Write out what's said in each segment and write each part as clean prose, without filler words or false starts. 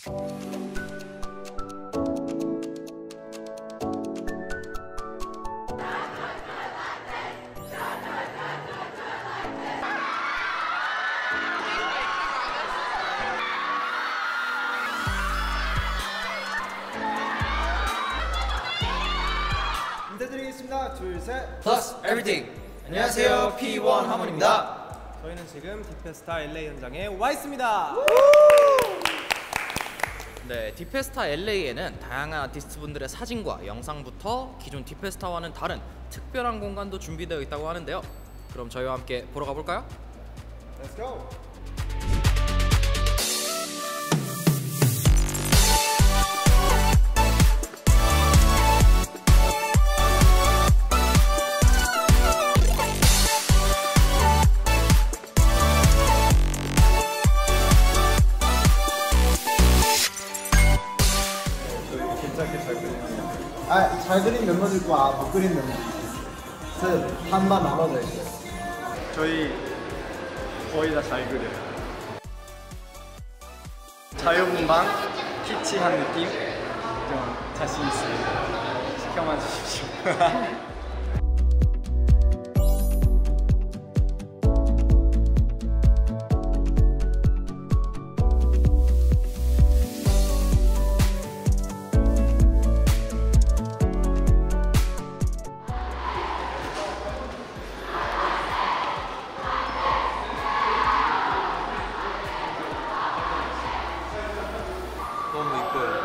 인사드리겠습니다. 둘, 셋. 플러스 에브리띵. 안녕하세요, P1 하몬입니다. 저희는 지금 디페스타 LA 현장에 와 있습니다. 네, 디페스타 LA에는 다양한 아티스트분들의 사진과 영상부터 기존 디페스타와는 다른 특별한 공간도 준비되어 있다고 하는데요. 그럼 저희와 함께 보러 가볼까요? Let's go. 잘 그린 멤버도 있고 못 그린 멤버도 있고 그래서 반반 나눠져 있어요. 저희 거의 다 잘 그려요. 자유분방, 키치한 느낌 좀 자신 있습니다. 시켜만 주십시오. 너무 이뻐요.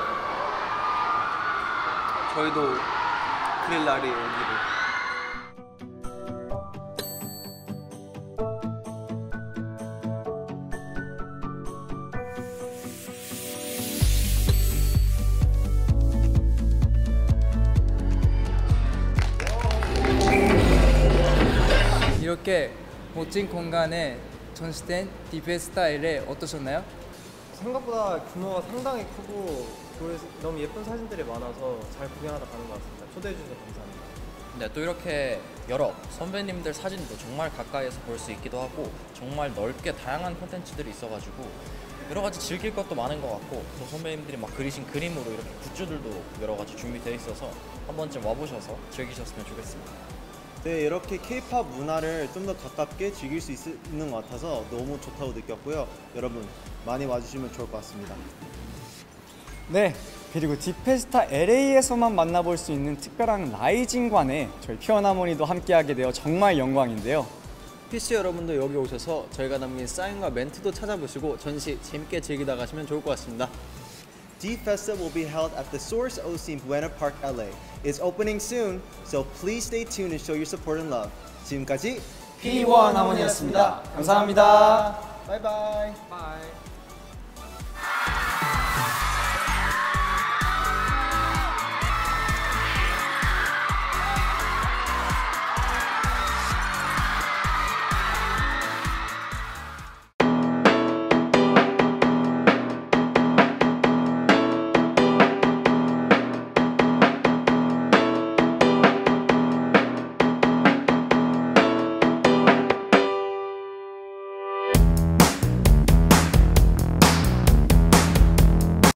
저희도 그릴 날이에요, 여기를. 이렇게 멋진 공간에 전시된 디페스타 LA 어떠셨나요? 생각보다 규모가 상당히 크고 너무 예쁜 사진들이 많아서 잘 구경하다 가는 것 같습니다. 초대해 주셔서 감사합니다. 네, 또 이렇게 여러 선배님들 사진도 정말 가까이에서 볼 수 있기도 하고 정말 넓게 다양한 콘텐츠들이 있어가지고 여러 가지 즐길 것도 많은 것 같고 또 선배님들이 막 그리신 그림으로 이렇게 굿즈들도 여러 가지 준비되어 있어서 한 번쯤 와보셔서 즐기셨으면 좋겠습니다. 네, 이렇게 K-팝 문화를 좀 더 가깝게 즐길 수 있는 것 같아서 너무 좋다고 느꼈고요. 여러분 많이 와주시면 좋을 것 같습니다. 네, 그리고 디페스타 LA에서만 만나볼 수 있는 특별한 라이징관에 저희 P1 하모니도 함께하게 되어 정말 영광인데요. PC 여러분도 여기 오셔서 저희가 남긴 사인과 멘트도 찾아보시고 전시 재밌게 즐기다 가시면 좋을 것 같습니다. D-Festa will be held at the Source OC in Buena Park, LA. It's opening soon, so please stay tuned and show your support and love. 지금까지 P1 하모니였습니다. 감사합니다. 바이바이. 바이.